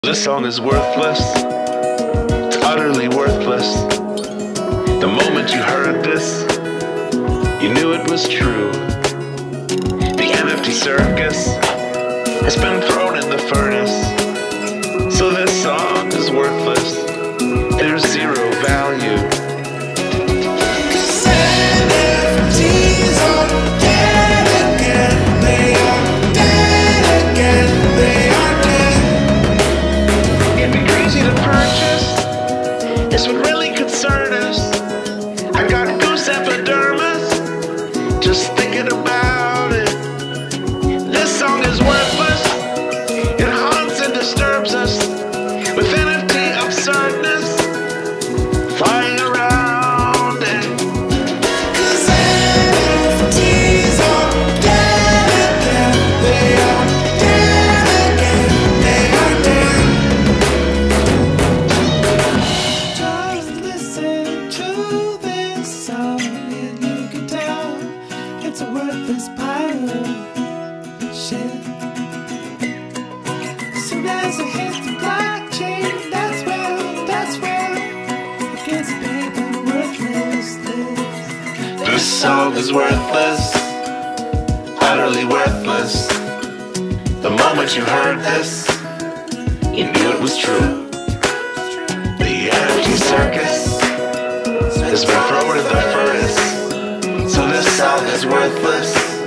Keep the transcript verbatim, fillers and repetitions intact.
This song is worthless. It's utterly worthless. The moment you heard this, you knew it was true. The N F T circus has been thrown in the furnace. So this song is worthless. There's zero value. This would really concern us. I got goose epidermis just thinking about it. This song is worthless. It haunts and disturbs us with N F T absurdness flying around it. 'Cause N F Ts are dead again. They are dead again. They are dead. It's a worthless pile of shit. Soon as it hits the blockchain, that's where, that's where it gets paid the worthlessness. This song is worthless, utterly worthless. The moment you heard this, you knew it was true. The N F T circus has been thrown in the furnace. So this song is worthless.